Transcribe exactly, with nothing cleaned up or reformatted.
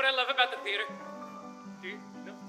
what I love about the theater. Do you know?